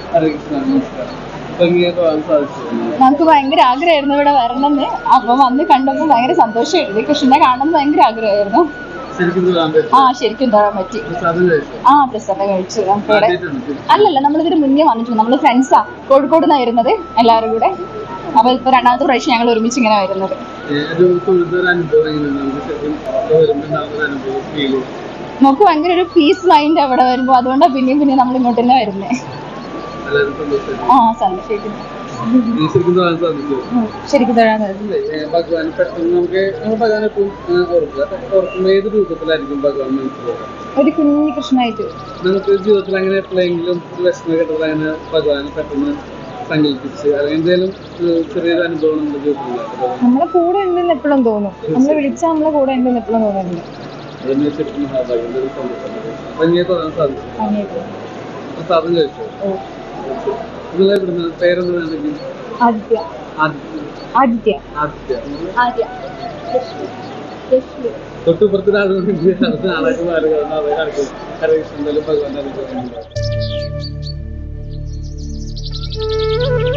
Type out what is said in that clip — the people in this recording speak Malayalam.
ഹരേ കൃഷ്ണ, നമസ്കാരം. നമുക്ക് ഭയങ്കര ആഗ്രഹമായിരുന്നു ഇവിടെ വരണമെന്ന്. അപ്പൊ വന്ന് കണ്ടപ്പോൾ ഭയങ്കര സന്തോഷമായിരുന്നു. കൃഷ്ണനെ കാണണമെന്ന് ഭയങ്കര ആഗ്രഹമായിരുന്നു. ശരിക്കും തൊഴാൻ പറ്റി. പ്രസാദം കഴിച്ചു. നമുക്കിവിടെ അല്ലല്ല, നമ്മളിതിന് മുന്നേ വന്നിട്ടുണ്ട്. നമ്മള് ഫ്രണ്ട്സാ, കോഴിക്കോട് നിന്നാണ് വരുന്നത് എല്ലാവരും കൂടെ. അപ്പൊ ഇപ്പൊ രണ്ടാമത്തെ പ്രാവശ്യം ഞങ്ങൾ ഒരുമിച്ച് ഇങ്ങനെ വരുന്നത്. നമുക്ക് ഭയങ്കര ഒരു പീസ് മൈൻഡ് അവിടെ വരുമ്പോ, അതുകൊണ്ടാണ് പിന്നെയും പിന്നെയും നമ്മൾ ഇങ്ങോട്ട് തന്നെ വരുന്നത്. സന്തോഷിക്കുന്നു. ശരിക്കും തൊഴാൻ ഒരു കുഞ്ഞു കൃഷ്ണനായിട്ട് നമുക്ക് ജീവിതത്തിൽ അങ്ങനെ എപ്പോഴെങ്കിലും വിഷമം കിട്ടുന്നത് അങ്ങനെ ഭഗവാനെ പെട്ടെന്ന് സങ്കല്പിച്ച് എന്തെങ്കിലും ചെറിയൊരു അനുഭവം നമ്മുടെ ജീവിതത്തിൽ നമ്മളെ കൂടെ ഉണ്ടെന്ന് എപ്പോഴും തോന്നും. നമ്മളെ വിളിച്ചാൽ നമ്മളെ കൂടെ ഉണ്ടെന്ന് എപ്പോഴും തോന്നുന്നുണ്ട്. സാധനം കഴിച്ചോ? നിങ്ങളെ ഇവിടുന്ന് പേരെന്താണെങ്കിൽ തൊട്ടുപുറത്ത് ആളുകളുണ്ട്. അത് നാളായിട്ട് മാറുക, അതേ കാണിക്കും. ഹരേ കൃഷ്ണ, ഭഗവാന്റെ അനുഗ്രഹം.